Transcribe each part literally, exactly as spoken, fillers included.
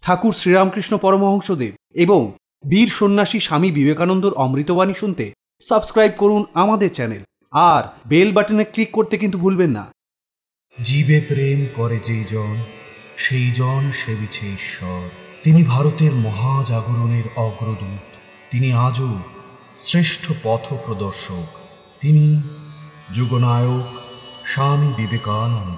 ঠাকুর শ্রীরামকৃষ্ণ পরমহংসদেব এবং বীর সন্ন্যাসী স্বামী বিবেকানন্দর অমৃতবাণী শুনতে সাবস্ক্রাইব করুন আমাদের চ্যানেল আর বেল বাটনে ক্লিক করতে কিন্তু ভুলবেন না। জীবে প্রেম করে যেই জন সেই জন সেবিছে ঈশ্বর। তিনি ভারতের মহাজাগরণের অগ্রদূত। তিনি আজও শ্রেষ্ঠ পথ প্রদর্শক। তিনি যুগনায়ক স্বামী বিবেকানন্দ।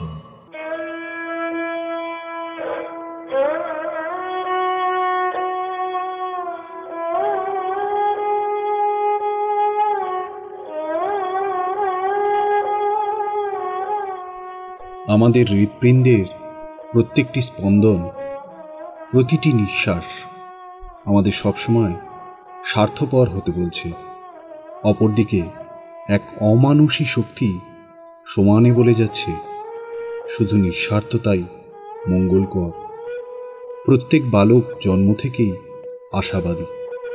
আমাদের হৃৎপিণ্ডের প্রত্যেকটি স্পন্দন, প্রতিটি নিঃশ্বাস আমাদের সবসময় স্বার্থপর হতে বলছে। অপরদিকে এক অমানুষী শক্তি সমানে বলে যাচ্ছে শুধু নিঃস্বার্থতাই মঙ্গলকর। প্রত্যেক বালক জন্ম থেকেই আশাবাদী।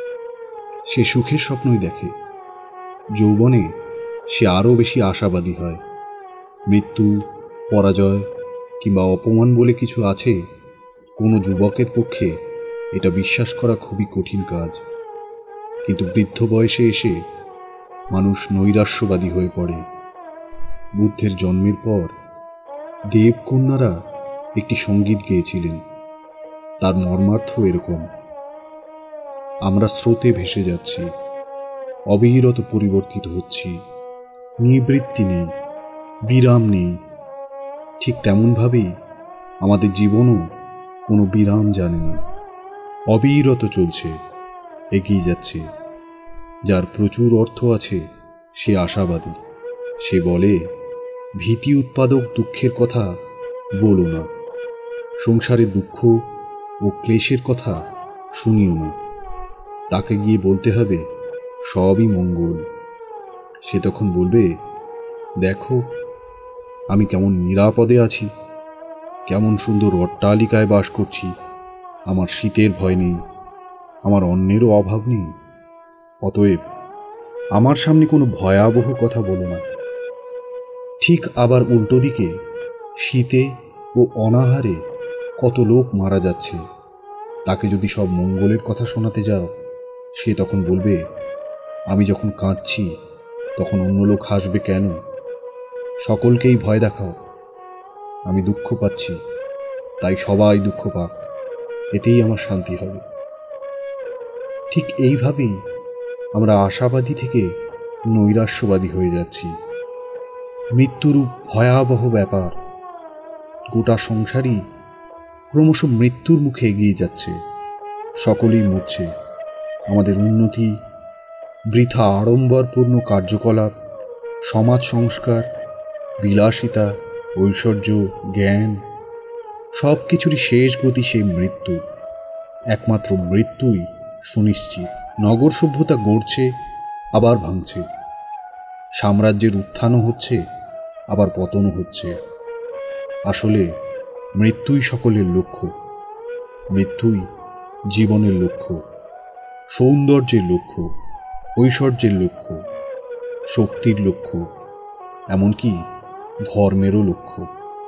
সে সুখের স্বপ্নই দেখে। যৌবনে সে আরও বেশি আশাবাদী হয়। মৃত্যু, পরাজয় কিংবা অপমান বলে কিছু আছে, কোনো যুবকের পক্ষে এটা বিশ্বাস করা খুবই কঠিন কাজ। কিন্তু বৃদ্ধ বয়সে এসে মানুষ নৈরাশ্যবাদী হয়ে পড়ে। বুদ্ধের জন্মের পর দেবকন্যারা একটি সঙ্গীত গেয়েছিলেন। তার মর্মার্থ এরকম: আমরা স্রোতে ভেসে যাচ্ছি, অবিরত পরিবর্তিত হচ্ছি, নিবৃত্তি নেই, বিরাম নেই। ঠিক তেমনভাবেই আমাদের জীবনও কোনো বিরাম জানে না, অবিরত চলছে, এগিয়ে যাচ্ছে। যার প্রচুর অর্থ আছে সে আশাবাদী। সে বলে, ভীতি উৎপাদক দুঃখের কথা বলো না, সংসারে দুঃখ ও ক্লেশের কথা শুনিও না। তাকে গিয়ে বলতে হবে সবই মঙ্গল। সে তখন বলবে, দেখো আমি কেমন নিরাপদে আছি, কেমন সুন্দর অট্টালিকায় বাস করছি, আমার শীতের ভয় নেই, আমার অন্নেরও অভাব নেই। অতএব আমার সামনে কোনো ভয়াবহ কথা বলো না। ঠিক আবার উল্টো দিকে শীতে ও অনাহারে কত লোক মারা যাচ্ছে, তাকে যদি সব মঙ্গলের কথা শোনাতে যাও, সে তখন বলবে, আমি যখন কাঁদছি তখন অন্য লোক হাসবে কেন? সকলকেই ভয় দেখাও। আমি দুঃখ পাচ্ছি, তাই সবাই দুঃখ পাক, এতেই আমার শান্তি হবে। ঠিক এইভাবেই আমরা আশাবাদী থেকে নৈরাশ্যবাদী হয়ে যাচ্ছি। মৃত্যুরূপ ভয়াবহ ব্যাপার। গোটা সংসারই ক্রমশ মৃত্যুর মুখে এগিয়ে যাচ্ছে। সকলেই মরছে। আমাদের উন্নতি, বৃথা আড়ম্বরপূর্ণ কার্যকলাপ, সমাজ সংস্কার, বিলাসিতা, ঐশ্বর্য, জ্ঞান, সব কিছুরই শেষ গতি সেই মৃত্যু। একমাত্র মৃত্যুই সুনিশ্চিত। নগর সভ্যতা গড়ছে, আবার ভাঙছে। সাম্রাজ্যের উত্থানও হচ্ছে, আবার পতনও হচ্ছে। আসলে মৃত্যুই সকলের লক্ষ্য। মৃত্যুই জীবনের লক্ষ্য, সৌন্দর্যের লক্ষ্য, ঐশ্বর্যের লক্ষ্য, শক্তির লক্ষ্য, এমনকি ধর্মেরও লক্ষ্য।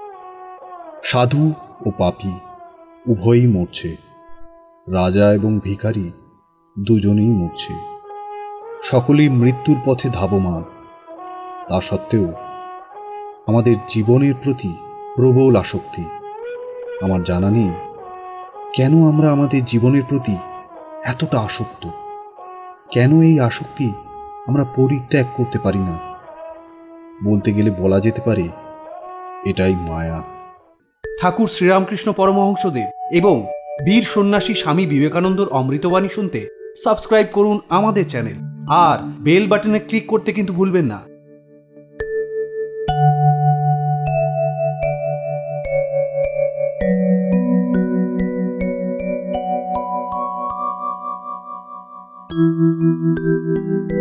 সাধু ও পাপী উভয়ই মরছে। রাজা এবং ভিখারি দুজনেই মরছে। সকলেই মৃত্যুর পথে ধাবমান। তা সত্ত্বেও আমাদের জীবনের প্রতি প্রবল আসক্তি। আমার জানা নেই কেন আমরা আমাদের জীবনের প্রতি এতটা আসক্ত। কেন এই আসক্তি আমরা পরিত্যাগ করতে পারি না? বলতে গেলে বলা যেতে পারে এটাই মায়া। ঠাকুর শ্রীরামকৃষ্ণ পরমহংসদেব এবং বীর সন্ন্যাসী স্বামী বিবেকানন্দর অমৃতবাণী শুনতে সাবস্ক্রাইব করুন আমাদের চ্যানেল আর বেল বাটনে ক্লিক করতে কিন্তু ভুলবেন না। Thank you.